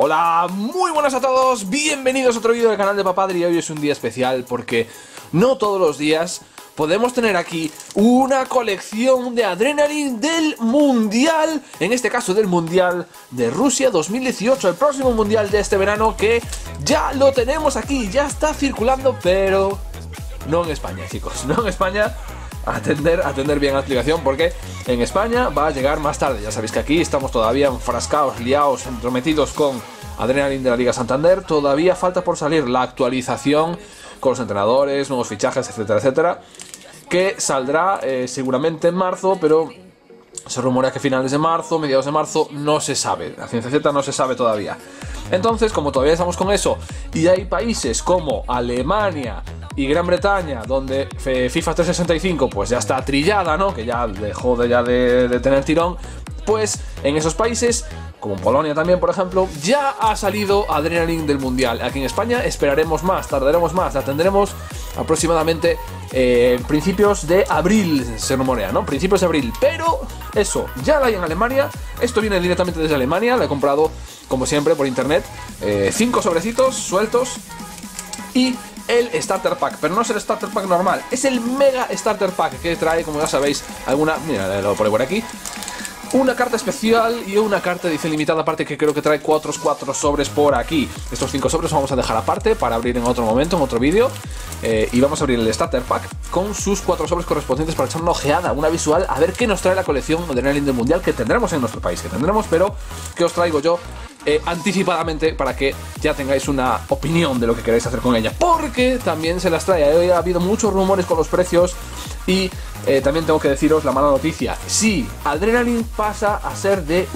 Hola, muy buenas a todos, bienvenidos a otro vídeo del canal de Papadri. Hoy es un día especial porque no todos los días podemos tener aquí una colección de Adrenaline del Mundial, en este caso del Mundial de Rusia 2018, el próximo Mundial de este verano, que ya lo tenemos aquí, ya está circulando, pero no en España, chicos, no en España. Atender bien a la explicación, porque en España va a llegar más tarde. Ya sabéis que aquí estamos todavía enfrascados, liados, entrometidos con Adrenaline de la Liga Santander. Todavía falta por salir la actualización con los entrenadores, nuevos fichajes, etcétera, etcétera, que saldrá seguramente en marzo, pero se rumorea que finales de marzo, mediados de marzo, no se sabe. La ciencia cierta no se sabe todavía. Entonces, como todavía estamos con eso, y hay países como Alemania y Gran Bretaña, donde FIFA 365 pues ya está trillada, ¿no? Que ya dejó de tener tirón. Pues en esos países, como en Polonia también, por ejemplo, ya ha salido Adrenaline del Mundial. Aquí en España esperaremos más, tardaremos más, la tendremos aproximadamente principios de abril, se rumorea, ¿no? Principios de abril. Pero eso, ya la hay en Alemania. Esto viene directamente desde Alemania. La he comprado, como siempre, por internet. 5 sobrecitos sueltos y el Starter Pack, pero no es el Starter Pack normal, es el Mega Starter Pack, que trae, como ya sabéis, mira, lo pone por aquí, una carta especial y una carta de edición limitada aparte, que creo que trae 4 sobres por aquí. Estos 5 sobres vamos a dejar aparte para abrir en otro momento, en otro vídeo, y vamos a abrir el Starter Pack con sus 4 sobres correspondientes para echar una ojeada, una visual, a ver qué nos trae la colección de Adrenaline del Mundial, que tendremos en nuestro país, pero que os traigo yo anticipadamente para que ya tengáis una opinión de lo que queréis hacer con ella, porque también se las trae. Hoy ha habido muchos rumores con los precios y también tengo que deciros la mala noticia. Sí, Adrenaline pasa a ser de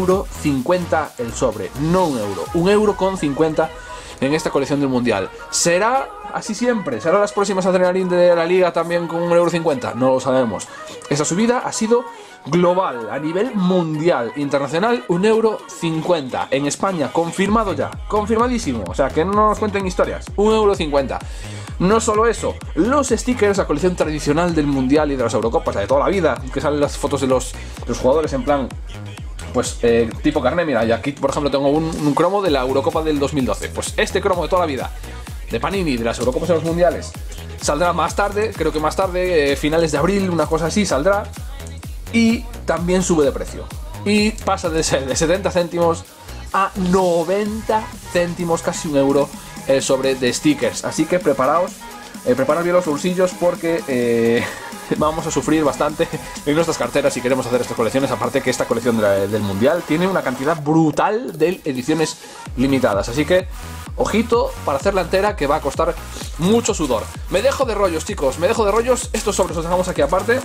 1,50 € el sobre, no 1 euro, 1,50 € en esta colección del Mundial. ¿Será así siempre? ¿Será las próximas Adrenaline de la Liga también con 1,50 €? No lo sabemos. Esa subida ha sido global, a nivel mundial, internacional, 1,50 € en España, confirmado ya, confirmadísimo, o sea, que no nos cuenten historias, 1,50 €. No solo eso, los stickers, la colección tradicional del Mundial y de las Eurocopas, de toda la vida, que salen las fotos de los jugadores en plan, pues tipo carné. Mira, y aquí por ejemplo tengo un cromo de la Eurocopa del 2012, pues este cromo de toda la vida, de Panini, de las Eurocopas y los Mundiales, saldrá más tarde, creo que más tarde, finales de abril, una cosa así, saldrá. Y también sube de precio. Y pasa de 70 céntimos a 90 céntimos, casi 1 euro, sobre de stickers. Así que preparaos, preparad bien los bolsillos, porque vamos a sufrir bastante en nuestras carteras si queremos hacer estas colecciones. Aparte que esta colección del Mundial tiene una cantidad brutal de ediciones limitadas. Así que ojito para hacerla entera, que va a costar mucho sudor. Me dejo de rollos, chicos, me dejo de rollos. Estos sobres los dejamos aquí aparte,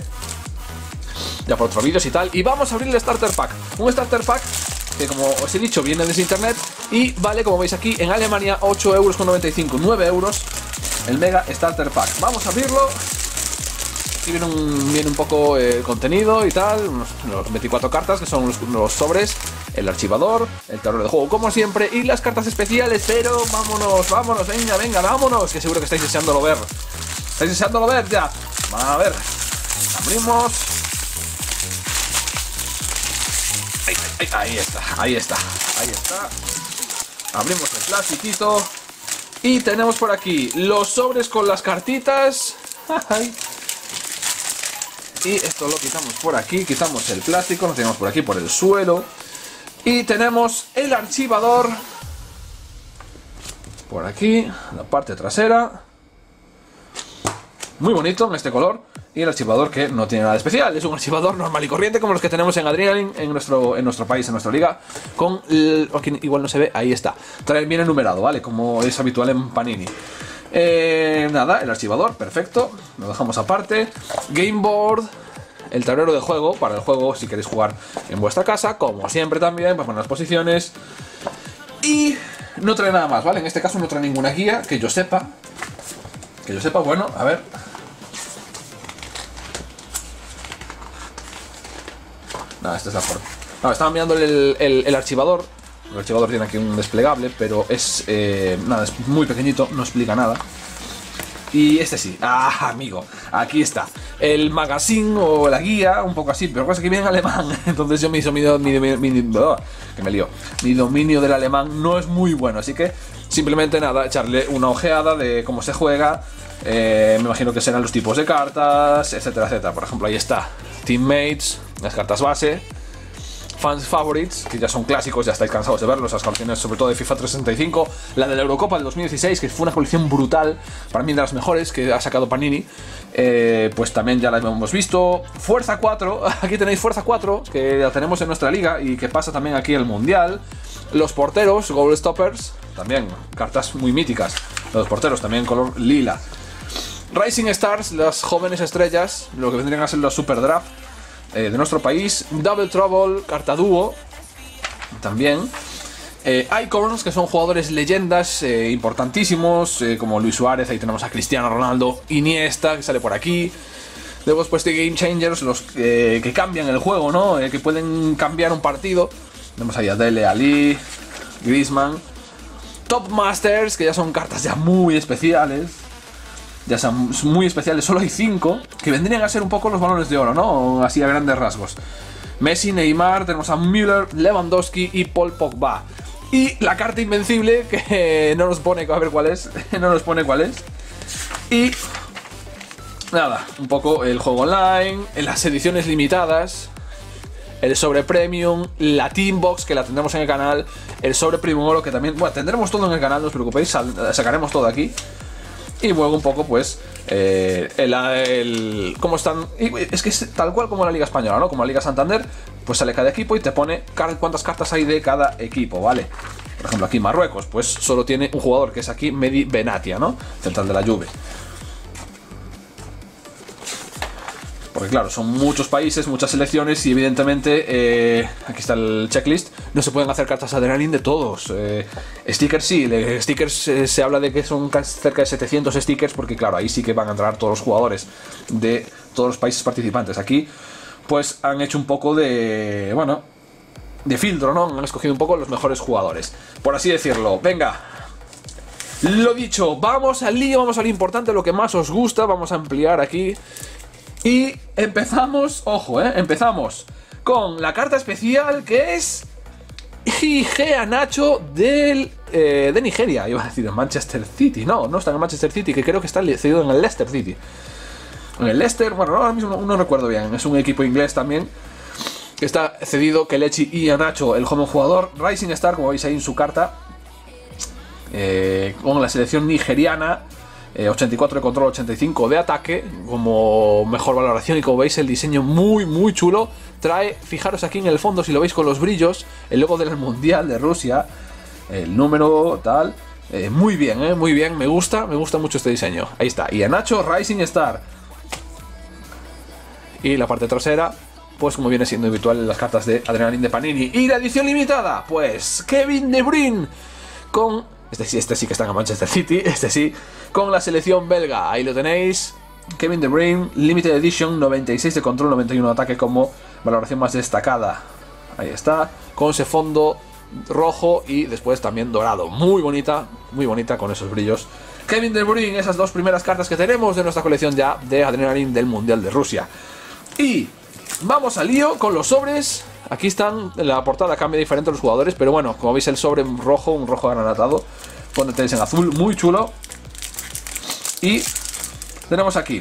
ya por otros vídeos y tal, y vamos a abrir el Starter Pack. Un Starter Pack que, como os he dicho, viene desde internet y vale, como veis aquí, en Alemania 8,95 €, 9 €, el Mega Starter Pack. Vamos a abrirlo. Aquí viene un poco contenido y tal, los 24 cartas, que son los sobres, el archivador, el tablero de juego como siempre, y las cartas especiales. Pero vámonos, venga, vámonos, que seguro que estáis deseándolo ver. ¿Estáis deseándolo ver ya? A ver, abrimos. Ahí está. Abrimos el plastiquito y tenemos por aquí los sobres con las cartitas. Y esto lo quitamos por aquí, quitamos el plástico, lo tenemos por aquí por el suelo. Y tenemos el archivador por aquí, la parte trasera. Muy bonito en este color. Y el archivador, que no tiene nada especial, es un archivador normal y corriente como los que tenemos en Adrenaline en nuestro país, en nuestra liga, con aquí igual no se ve, ahí está, viene numerado, ¿vale? Como es habitual en Panini. Nada, el archivador, perfecto, lo dejamos aparte. Game board, el tablero de juego, para el juego si queréis jugar en vuestra casa, como siempre también, para poner las posiciones. Y no trae nada más, ¿vale? En este caso no trae ninguna guía, que yo sepa, bueno, a ver. No, esta es la forma. No, estaba mirando el archivador. El archivador tiene aquí un desplegable, pero es nada, es muy pequeñito, no explica nada. Y este sí, amigo, aquí está. el magazine o la guía, un poco así, pero pasa que viene en alemán. Entonces yo que me lío. Mi dominio del alemán no es muy bueno, así que simplemente nada, echarle una ojeada de cómo se juega. Me imagino que serán los tipos de cartas, etcétera, etcétera. Por ejemplo, ahí está Teammates, las cartas base, Fans Favorites, que ya son clásicos, ya estáis cansados de verlos, las colecciones sobre todo de FIFA 365, la de la Eurocopa del 2016, que fue una colección brutal, para mí de las mejores que ha sacado Panini, pues también ya la hemos visto. Fuerza 4, aquí tenéis Fuerza 4, que la tenemos en nuestra liga y que pasa también aquí el Mundial. Los porteros, Goal Stoppers, también cartas muy míticas, los porteros también en color lila. Rising Stars, las jóvenes estrellas, lo que vendrían a ser los Super Draft de nuestro país. Double Trouble, carta dúo también. Icons, que son jugadores leyendas importantísimos, como Luis Suárez, ahí tenemos a Cristiano Ronaldo, Iniesta, que sale por aquí. Luego después de Game Changers, los que cambian el juego, ¿no? Que pueden cambiar un partido. Tenemos ahí a Dele Alli, Griezmann. Top Masters, que ya son cartas ya muy especiales. Ya son muy especiales, solo hay 5, que vendrían a ser un poco los balones de oro, ¿no? Así a grandes rasgos. Messi, Neymar, tenemos a Müller, Lewandowski y Paul Pogba. Y la carta invencible, que no nos pone, a ver cuál es, no nos pone cuál es. Y nada, un poco el juego online, las ediciones limitadas, el sobre premium, la Team Box, que la tendremos en el canal, el sobre premium oro, que también, bueno, tendremos todo en el canal, no os preocupéis, sacaremos todo aquí. Y luego un poco, pues, cómo están. Es que es tal cual como la Liga Española, ¿no? Como la Liga Santander, pues sale cada equipo y te pone cuántas cartas hay de cada equipo, ¿vale? Por ejemplo, aquí Marruecos, pues solo tiene un jugador, que es aquí Mehdi Benatia, ¿no? Central de la Juve. Porque claro, son muchos países, muchas selecciones y evidentemente, aquí está el checklist, no se pueden hacer cartas Adrenaline de todos. Stickers sí, stickers se habla de que son cerca de 700 stickers, porque claro, ahí sí que van a entrar todos los jugadores de todos los países participantes. Aquí pues han hecho un poco de, bueno, de filtro, ¿no? Han escogido un poco los mejores jugadores, por así decirlo. Venga, lo dicho, vamos al lío, vamos a lo importante, lo que más os gusta, vamos a ampliar aquí. Y empezamos, ojo, empezamos con la carta especial, que es Igea Nacho de Nigeria. Iba a decir en Manchester City, no está en Manchester City, que creo que está cedido en el Leicester City. En el Leicester, bueno, ahora mismo no recuerdo bien, es un equipo inglés también, que está cedido Kelechi Iheanacho, el joven jugador. Rising Star, como veis ahí en su carta, con la selección nigeriana. 84 de control, 85 de ataque como mejor valoración, y como veis el diseño muy chulo. Trae, fijaros aquí en el fondo, si lo veis con los brillos, el logo del Mundial de Rusia, el número tal, muy bien, me gusta mucho este diseño. Ahí está, y Nacho Rising Star. Y la parte trasera, pues como viene siendo habitual en las cartas de Adrenaline de Panini. Y la edición limitada, pues Kevin De Bruyne con... Este sí que está en Manchester City, este sí, con la selección belga, ahí lo tenéis. Kevin De Bruyne, Limited Edition, 96 de control, 91 de ataque como valoración más destacada. Ahí está, con ese fondo rojo y después también dorado. Muy bonita con esos brillos. Kevin De Bruyne, esas dos primeras cartas que tenemos de nuestra colección ya de Adrenaline del Mundial de Rusia. Y vamos al lío con los sobres. Aquí están, en la portada cambia diferente los jugadores, pero bueno, como veis el sobre rojo, un rojo agranatado, cuando tenéis en azul, muy chulo. Y tenemos aquí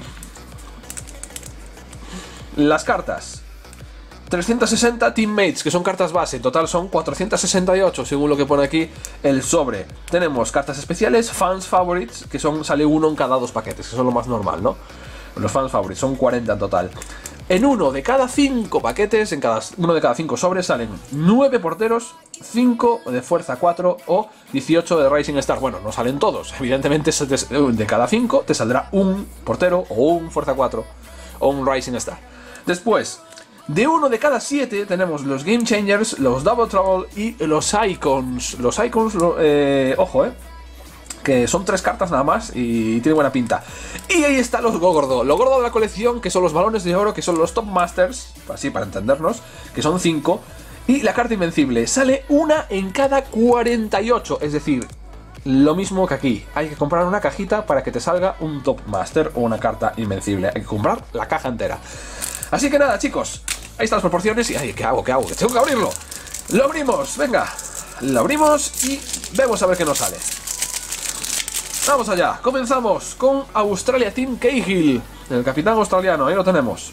las cartas 360 Teammates, que son cartas base, en total son 468 según lo que pone aquí el sobre. Tenemos cartas especiales, Fans Favorites, que sale uno en cada 2 paquetes, que son lo más normal, ¿no? Los Fans Favorites son 40 en total. En uno de cada 5 paquetes, uno de cada 5 sobres, salen 9 porteros, 5 de fuerza 4 o 18 de Rising Star. Bueno, no salen todos, evidentemente de cada 5 te saldrá un portero o un fuerza 4 o un Rising Star. Después, de uno de cada 7 tenemos los Game Changers, los Double Trouble y los Icons. Los Icons, ojo, que son 3 cartas nada más y tiene buena pinta. Y ahí está lo gordo de la colección, que son los balones de oro, que son los Top Masters, así para entendernos, que son 5. Y la carta invencible, sale una en cada 48, es decir, lo mismo que aquí. Hay que comprar una cajita para que te salga un Top Master o una carta invencible. Hay que comprar la caja entera. Así que nada, chicos. Ahí están las proporciones y... ay, ¿qué hago? ¿Qué hago? Que tengo que abrirlo. Lo abrimos, venga. Lo abrimos y vemos a ver qué nos sale. Vamos allá. Comenzamos con Australia Tim Cahill, el capitán australiano. Ahí lo tenemos.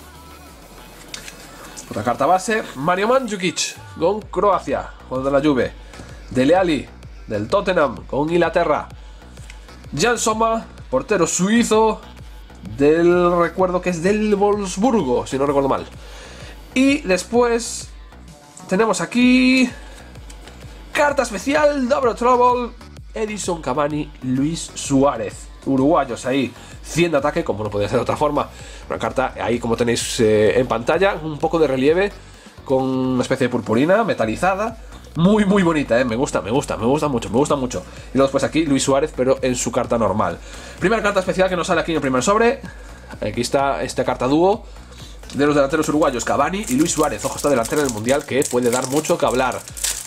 Otra carta base, Mario Mandzukic con Croacia, jugador de la Juve. Dele Alli, del Tottenham, con Inglaterra. Jan Sommer, portero suizo, recuerdo que es del Wolfsburgo, si no recuerdo mal. Y después tenemos aquí carta especial, Double Trouble, Edinson Cavani, Luis Suárez, uruguayos ahí, 100 de ataque, como no podía ser de otra forma. Una carta ahí, como tenéis en pantalla, un poco de relieve con una especie de purpurina metalizada. Muy bonita, me gusta mucho. Y luego después aquí Luis Suárez, pero en su carta normal. Primera carta especial que nos sale aquí en el primer sobre. Aquí está esta carta dúo de los delanteros uruguayos, Cavani y Luis Suárez. Ojo, esta delantera del Mundial que puede dar mucho que hablar.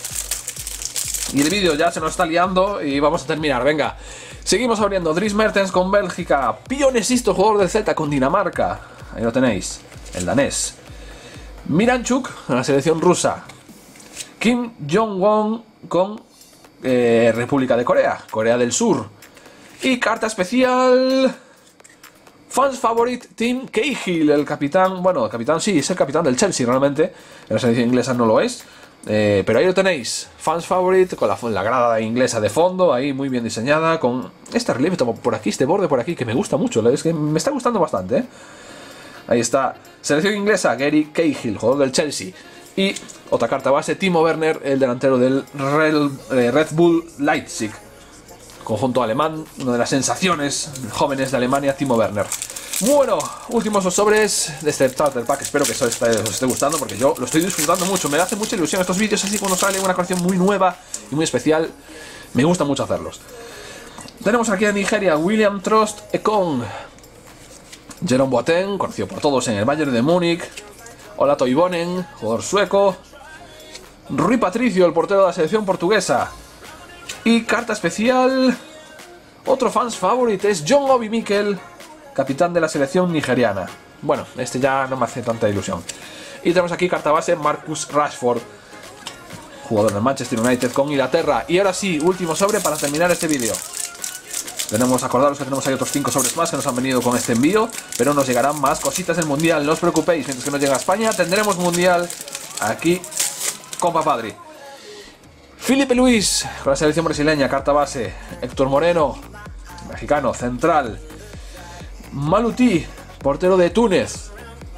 Y el vídeo ya se nos está liando y vamos a terminar, venga. Seguimos abriendo. Dries Mertens con Bélgica. Pionesisto, jugador del Celta con Dinamarca. Ahí lo tenéis, el danés. Miranchuk, en la selección rusa. Kim Jong-won con República de Corea, Corea del Sur. Y carta especial... Fans Favorite Tim Cahill, el capitán... bueno, el capitán sí, es el capitán del Chelsea realmente. En la selección inglesa no lo es. Pero ahí lo tenéis, Fans Favorite, con la grada inglesa de fondo, ahí muy bien diseñada, con este relieve por aquí, este borde por aquí, que me gusta mucho, es que me está gustando bastante, ¿eh? Ahí está, selección inglesa, Gary Cahill, jugador del Chelsea. Y otra carta base, Timo Werner, el delantero del Red Bull Leipzig, conjunto alemán, una de las sensaciones jóvenes de Alemania, Timo Werner. Bueno, últimos dos sobres de este Starter Pack. Espero que os esté gustando porque yo lo estoy disfrutando mucho. Me hace mucha ilusión estos vídeos así cuando sale una colección muy nueva y muy especial. Me gusta mucho hacerlos. Tenemos aquí a Nigeria, William Troost Ekong, Jerome Boateng, conocido por todos en el Bayern de Múnich, Ola Toivonen, jugador sueco, Rui Patricio, el portero de la selección portuguesa. Y carta especial, otro Fans Favorite es John Obi Mikel, capitán de la selección nigeriana. Bueno, este ya no me hace tanta ilusión. Y tenemos aquí carta base, Marcus Rashford, jugador del Manchester United con Inglaterra. Y ahora sí, último sobre para terminar este vídeo. Acordaros que tenemos ahí otros 5 sobres más que nos han venido con este envío, pero nos llegarán más cositas del Mundial, no os preocupéis. Mientras que nos llega a España, tendremos Mundial aquí con Papadri. Filipe Luis, con la selección brasileña, carta base. Héctor Moreno, mexicano, central. Maluti, portero de Túnez.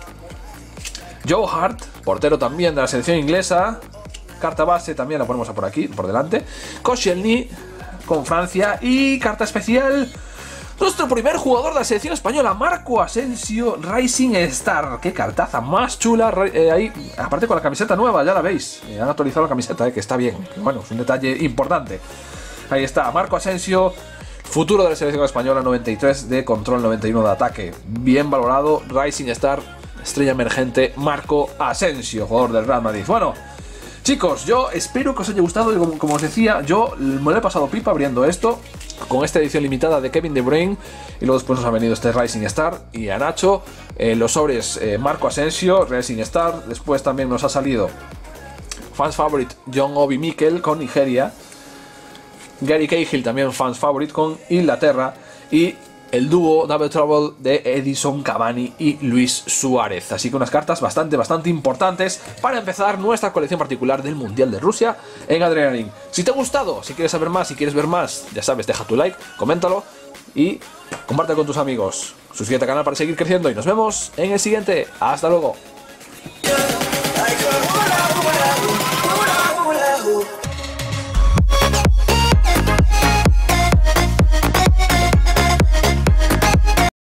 Joe Hart, portero también de la selección inglesa. Carta base también la ponemos por aquí, por delante. Koscielny, con Francia. Y carta especial, nuestro primer jugador de la selección española, Marco Asensio, Rising Star. Qué cartaza más chula. Ahí, aparte con la camiseta nueva, ya la veis. Han actualizado la camiseta, que está bien. Bueno, es un detalle importante. Ahí está, Marco Asensio, futuro de la selección española, 93 de control, 91 de ataque. Bien valorado, Rising Star, estrella emergente, Marco Asensio, jugador del Real Madrid. Bueno, chicos, yo espero que os haya gustado. Y como os decía, yo me lo he pasado pipa abriendo esto con esta edición limitada de Kevin De Bruyne. Y luego después nos ha venido este Rising Star y a Nacho los sobres Marco Asensio, Rising Star. Después también nos ha salido Fans Favorite John Obi Mikel con Nigeria, Gary Cahill también Fans Favorite con Inglaterra, y el dúo Double Trouble de Edinson Cavani y Luis Suárez. Así que unas cartas bastante importantes para empezar nuestra colección particular del Mundial de Rusia en Adrenaline. Si te ha gustado, si quieres saber más, si quieres ver más, ya sabes, deja tu like, coméntalo y comparte con tus amigos. Suscríbete al canal para seguir creciendo y nos vemos en el siguiente. ¡Hasta luego!